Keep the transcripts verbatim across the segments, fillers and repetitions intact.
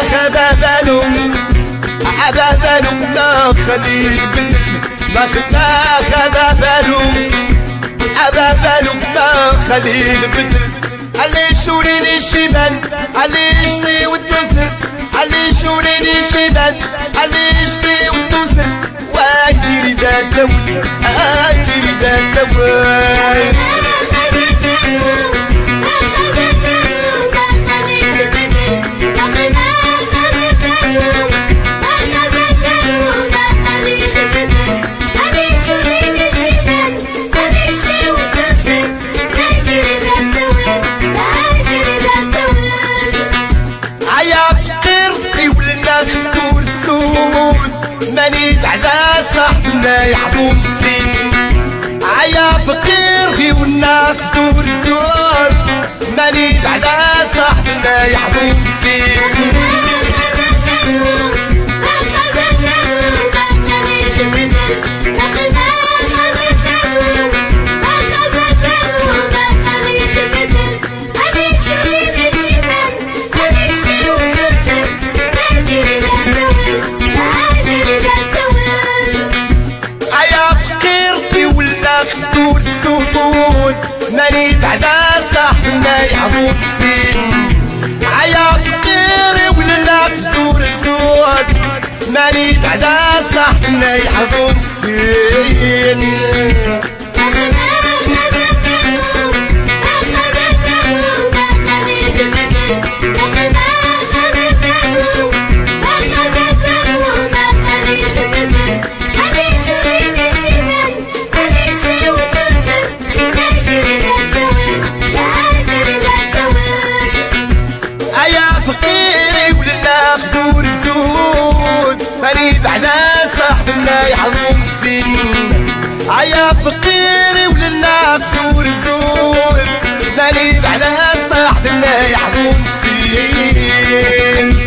خبا بالو عبا بالو ما خليل بدل ما خما خبا بالو عبا بالو ما خليل بدل علي شوريني شيبان علي شتي وتوزر علي شوريني شيبان علي شتي وتوزر وايديري دا توي ايديري دا توي ماني بعدا صاحبنا يحضون السن عيا فقير غي والناق فتور الزور ماني بعدا صاحبنا يحضون السن ماني بعدا صاحبنا يحضور السن عيا فقيري ولا كسور السود ماني بعدا صاحبنا يحضور السن ماني بعدا صاحبنا يحضون السن عيا فقيري ولنا كسور الزور ماني بعدا صاحبنا يحضون السن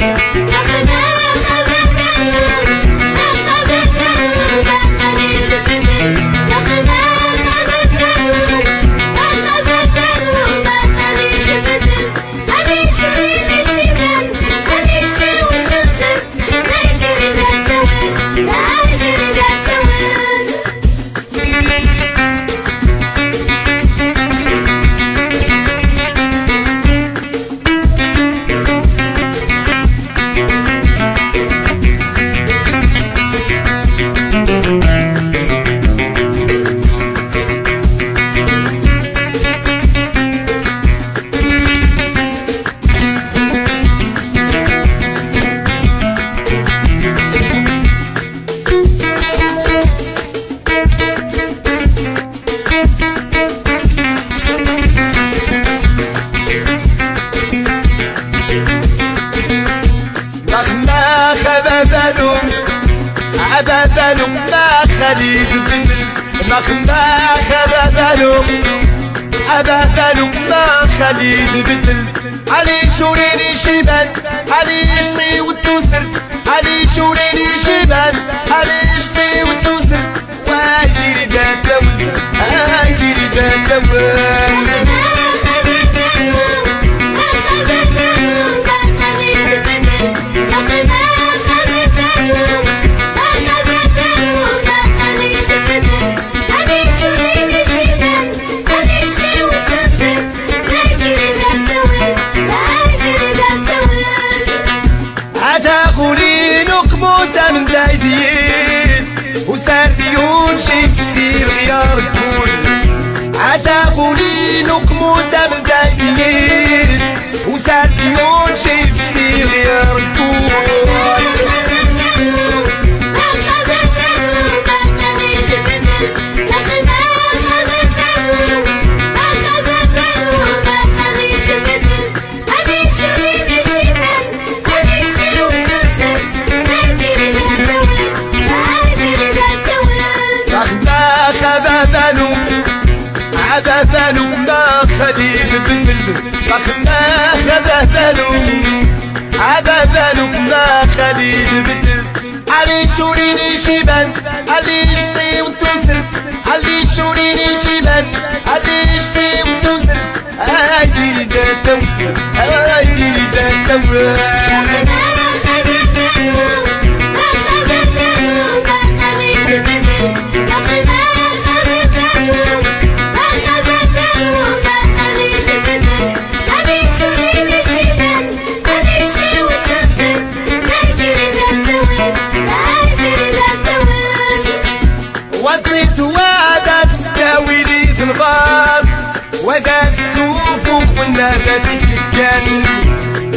بالو عبا بالو ما خليد بدل ما خما خبا بالو عبا بالو ما خليد بدل علي شوريني شيبان علي شتي وتوسر علي شوريني شيبان علي شتي وتوسر وايديري دا توي ايديري دا توي من دايدين وسار ديون شي تستير غيار الكل عتاقولي نقموتة من دايدين وسار ديون شي تستير غيار الكل بالو عبا بالو ما خليل بدل ما خبا بالو عبا بالو ما خليل بدل علي شوريني شيبان علي شتي وتوسر علي شوريني شيبان علي شتي وتوسر ايديري دا توي ايديري دا توي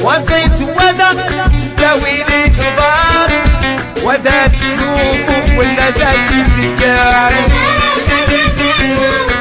وزيت وذق استوي لي غبار وذات السوق ولا ذات التكار